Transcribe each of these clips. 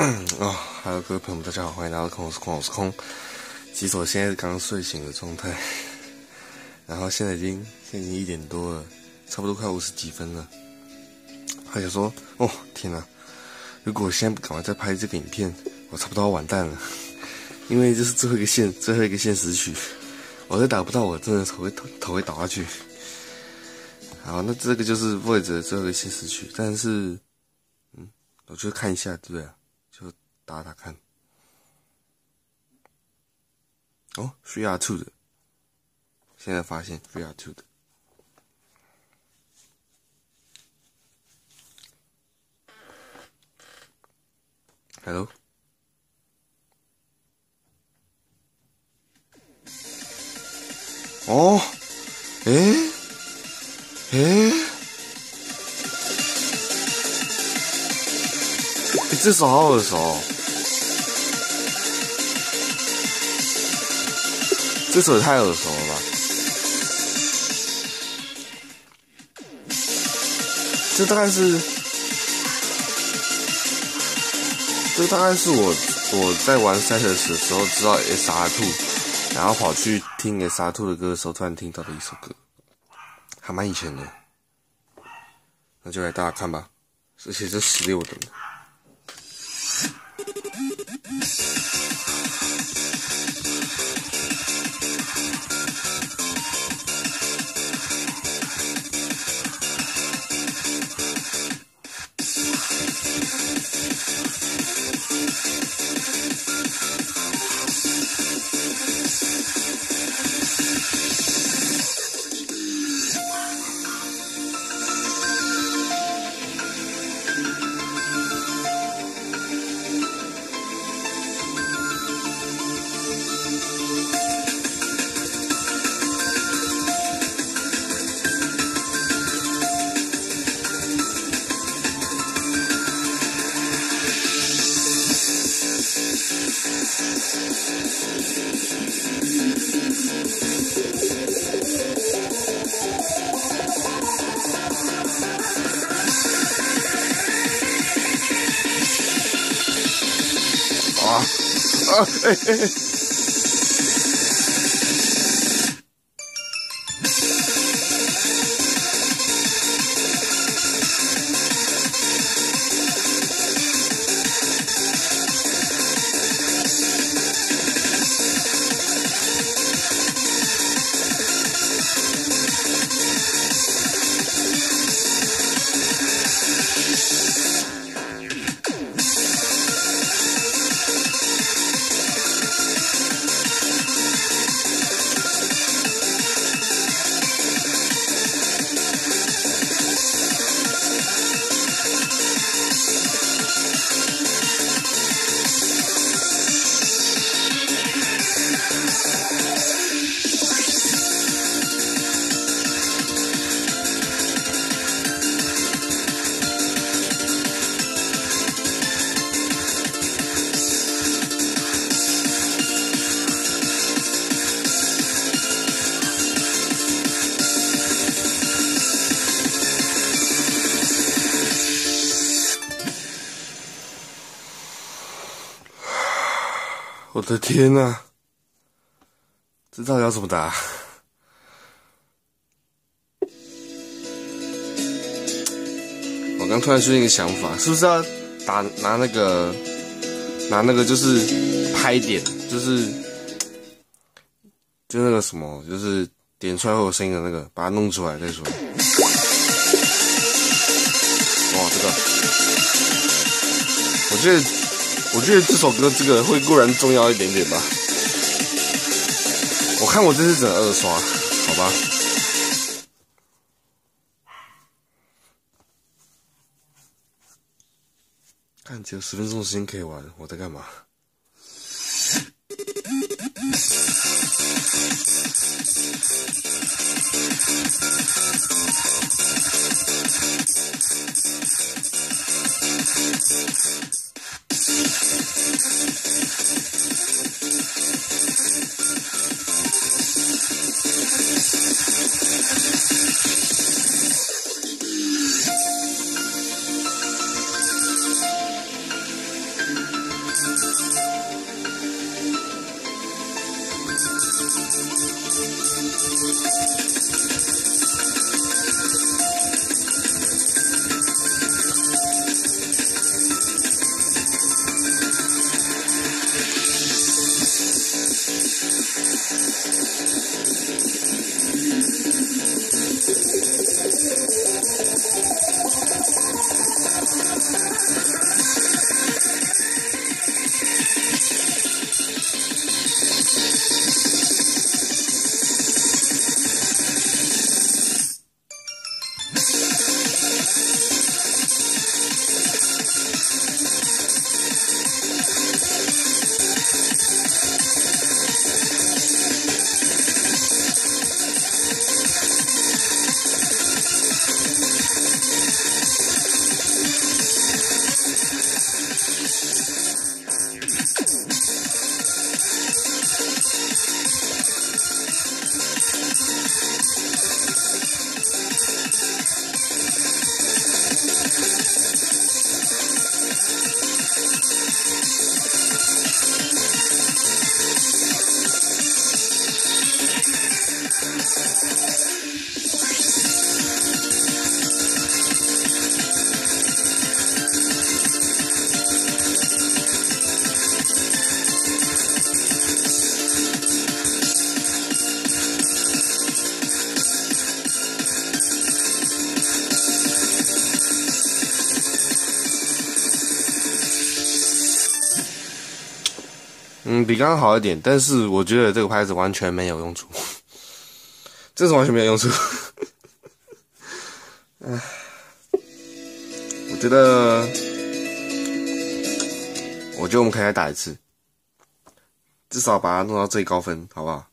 还有各位朋友们，大家好，欢迎来到空，我是空。其实我现在是刚睡醒的状态，然后现在已经1点多了，差不多快50几分了。还想说，天哪！如果我现在不赶快再拍这个影片，我差不多要完蛋了，因为这是最后一个现实曲，我再打不到，我真的头会倒下去。好，那这个就是 Void 的最后一个现实曲，但是，我就看一下，对不对？就打看。3R2 的，现在发现 3R2 的。Hello。这首好耳熟哦，这首也太耳熟了吧！这大概是我在玩 Settlers 的时候知道 SR2， 然后跑去听 SR2 的歌的时候，突然听到的一首歌，还蛮以前的。那就来大家看吧，而且是16的。我的天哪，这到底要怎么打？我刚突然出现一个想法，是不是要拿那个就是拍点，就是那个什么，就是点出来会有声音的那个，把它弄出来再说。这个，我觉得这首歌这个会固然重要一点点吧。我看我这次整2刷，好吧。看只有10分钟的时间可以玩，我在干嘛？ 比刚刚好一点，但是我觉得这个拍子完全没有用处，真是完全没有用处。我觉得我们可以再打一次，至少把它弄到最高分，好不好？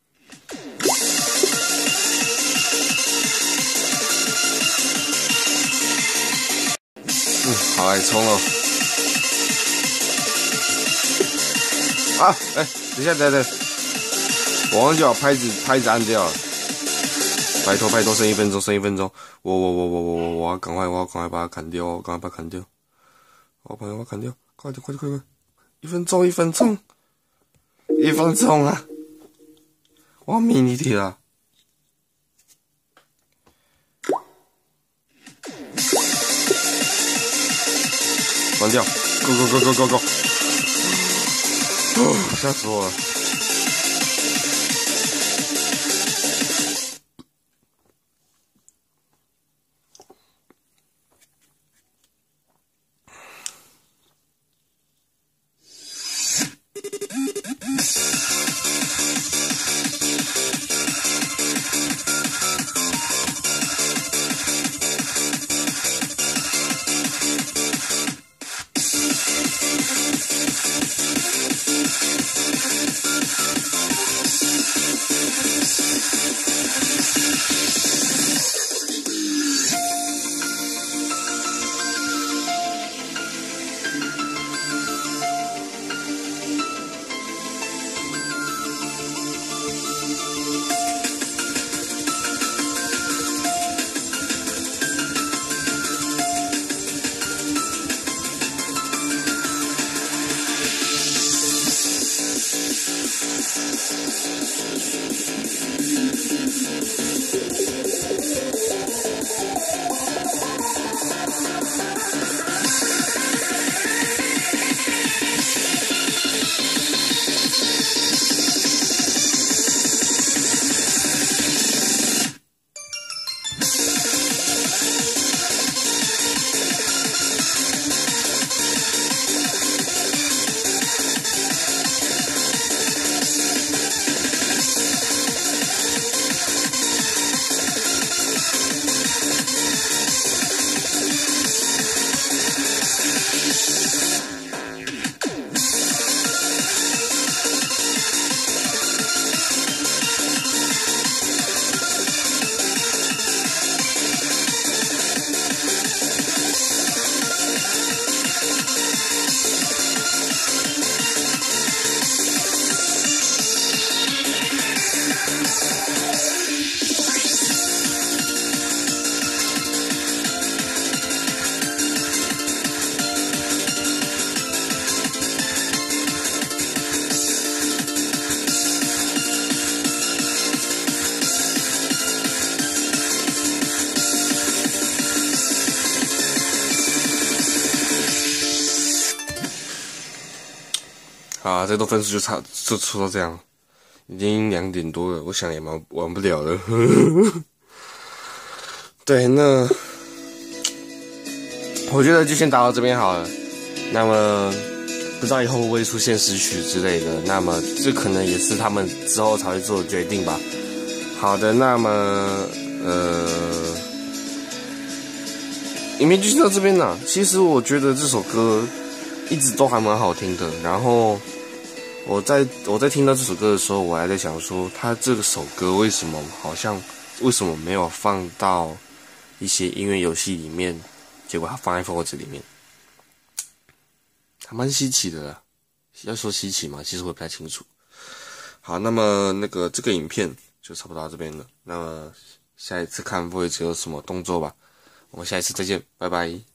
好，来冲了。啊，等一下，我忘记把拍子按掉了。拜托，剩1分钟，我要赶快把它砍掉，我要把它砍掉，快点，1分钟啊！我要迷你铁了。关掉 ，Go！ 吓死我了！啊，这都分数就出到这样，已经2点多了，我想也玩不了了。对，那我觉得就先打到这边好了。那么不知道以后会不会出现10曲之类的，那么这可能也是他们之后才会做的决定吧。好的，那么影片就先到这边啦。其实我觉得这首歌一直都还蛮好听的，然后我在听到这首歌的时候，我还在想说，他这首歌为什么没有放到一些音乐游戏里面，结果他放在 Forge 里面，还蛮稀奇的啦。要说稀奇嘛，其实我也不太清楚。好，那么这个影片就差不多到这边了。那么下一次看 Forge 有什么动作吧，我们下一次再见，拜拜。